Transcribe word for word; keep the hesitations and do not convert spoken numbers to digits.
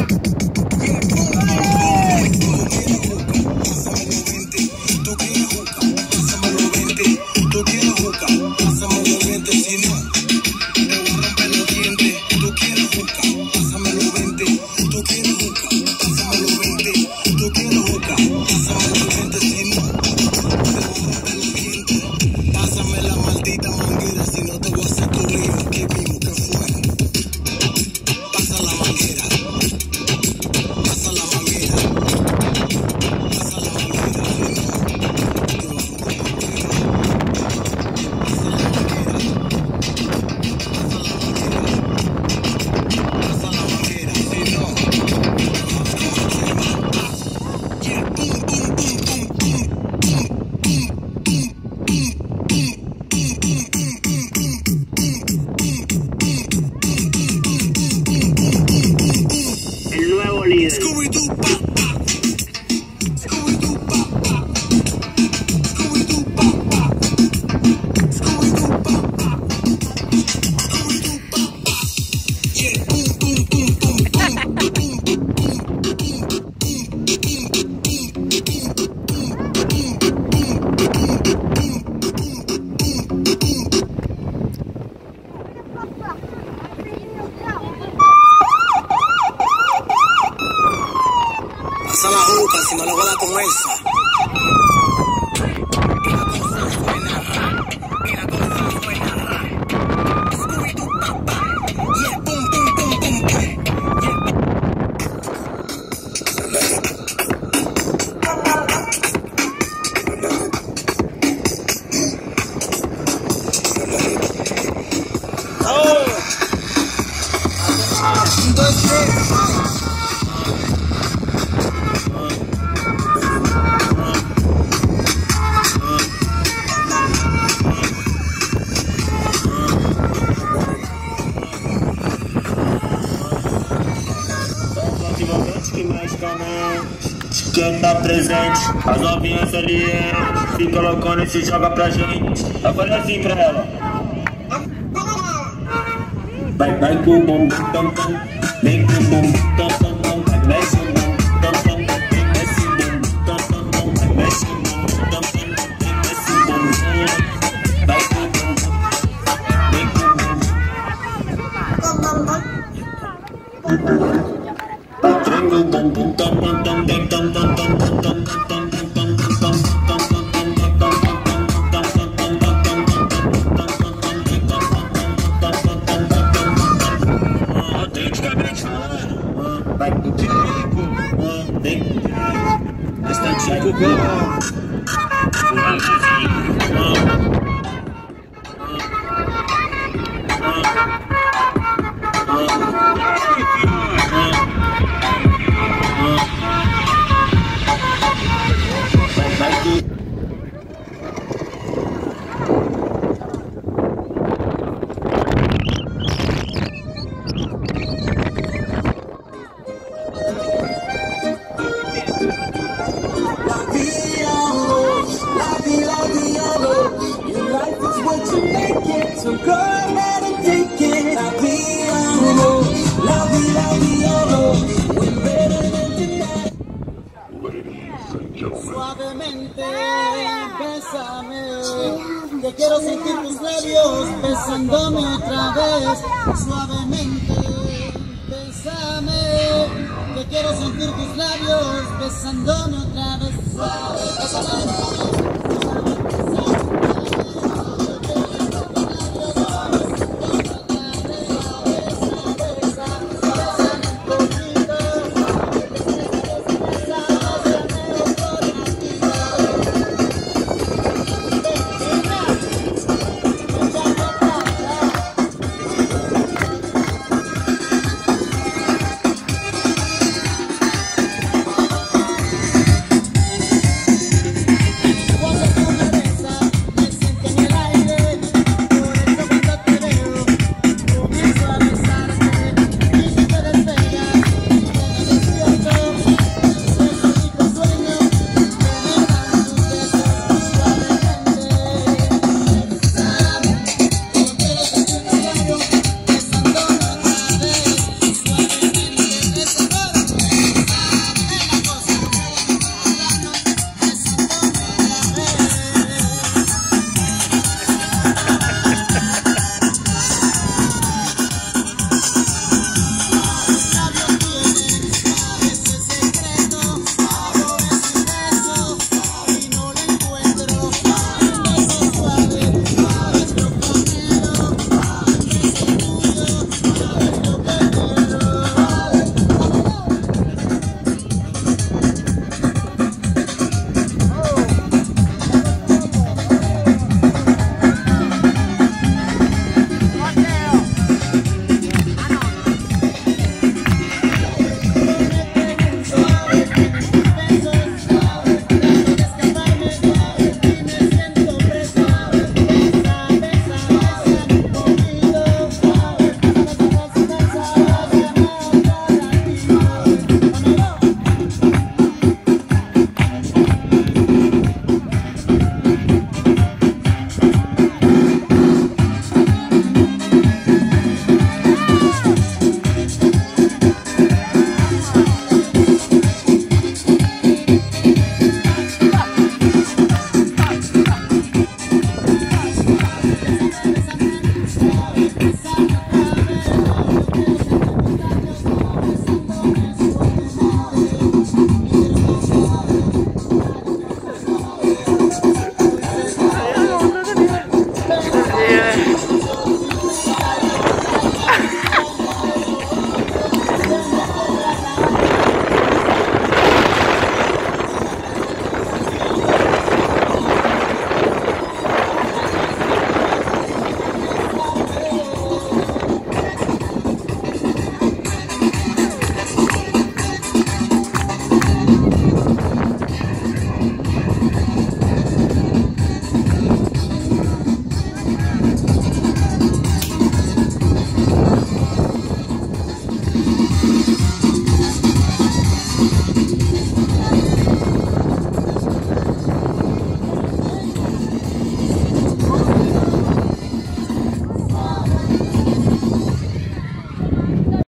Pasa la juca, si no le voy a dar con esa. Y la cosa suena, y la cosa suena. Scooby-Doo, papá, yeah, boom, boom, boom, boom, boom, yeah. Oh. Quem tá presente, as novinhas ali é, se colocando e se joga pra gente. Agora assim pra ela. Vai, vai com o bom tam tam, vem com o bom tam tam tam, vai mexe o bom tam tam, vem mexe o bom tam tam tam, vai mexe o bom tam tam, vem mexe o bom, vai com o bom, vem com o bom. Vem o bom tam tam tam tam tam tam tam tam tam tam. Vai com o Tico, vem com o Tico, bastante Tico, so go ahead and take it. La vida, oh, la vida, oh, we're better than tonight. Suavemente, bésame, que quiero sentir tus labios besándome otra vez. Suavemente, bésame, que quiero sentir tus labios besándome otra vez. Suave, bésame.